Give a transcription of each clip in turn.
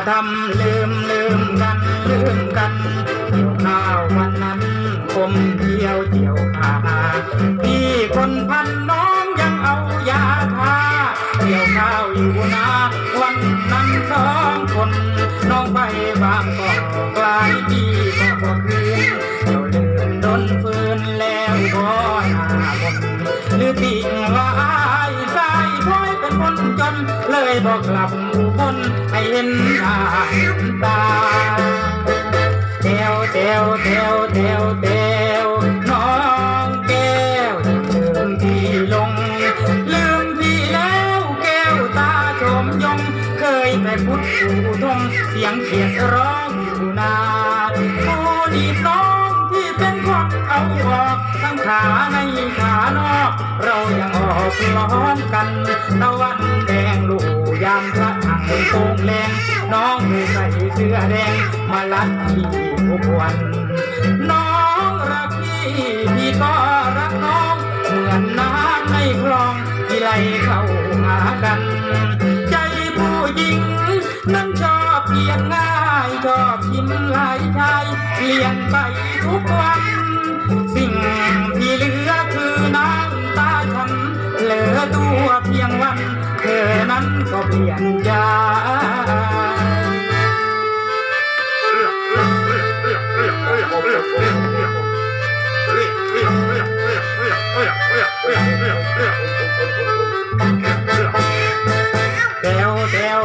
ทำลืมกันเกี่ยวข้าววันนั้นคมเที่ยวขาพี่คนพันน้องยังเอายาทาเกี่ยวข้าวอยู่นาวันนั้นสองคนน้องไปบางกอกกลายพี่ก็คืนเจ้าลืมโดนฟืนแล้วก็หน้าบนหรือติ่งว่าอายสายพ้อยเป็นคนจนเลยบอกกลับอุบลให้เห็นหน้าตาเตียวน้องแก้วลืมพี่ลงลืมพี่แล้วแก้วตาชมยงเคยไปพุทธอุทงเสียงเขียดร้องอยู่นาผู้ดีน้องที่เป็นคนเอาออกทั้งขาในขานอกเรายังออกร้อนกันตะวันแดงลูกยามพระถังโป่งแรงน้องเคยใส่เสื้อแดงมาลัดพี่ทุกวันน้องรักพี่ก็รักน้องเหมือนน้ำในคลองที่ไหลเข้าหากันใจผู้หญิงนั้นชอบเปลี่ยนง่ายชอบยิ้มลายชายเปลี่ยนไปทุกวันสิ่งที่เหลือคือน้ำตาฉันเหลือตัวเพียงวันเธอนั้นก็เปลี่ยนใจเตียว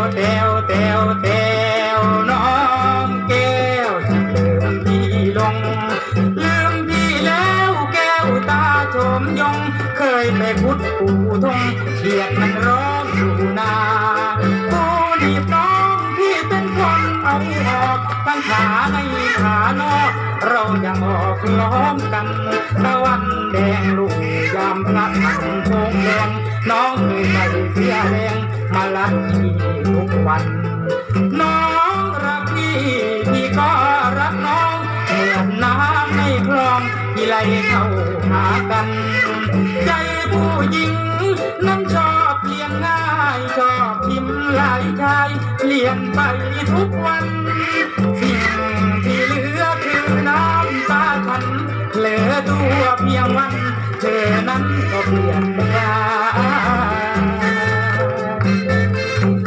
น้องแก้วลืมพี่ลงลืมพี่แล้วแก้วตาชมยงเคยไปพุทธปูทงเขียดมันร้องอยู่นาผู้ดีน้องพี่เป็นคนเอาออกทั้งขาในขานอกเรายังออกล้อมกันตะวันแดงลูกยามพระถังโป่งแดงน้องเคยใส่เสื้อแดงมาลัดพี่ทุกวันน้องรักพี่ก็รักน้องเหมือนน้ำในคลองที่ไหลเข้าหากันใจผู้หญิงนั้นชอบเปลี่ยนง่ายชอบพิมพ์ลายชายเปลี่ยนไปทุกวันสิ่งที่เหลือคือน้ำตาฉันเหลือตัวเพียงวันเธอนั้นก็เปลี่ยนไป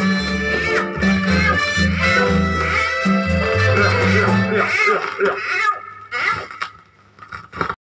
Yeah.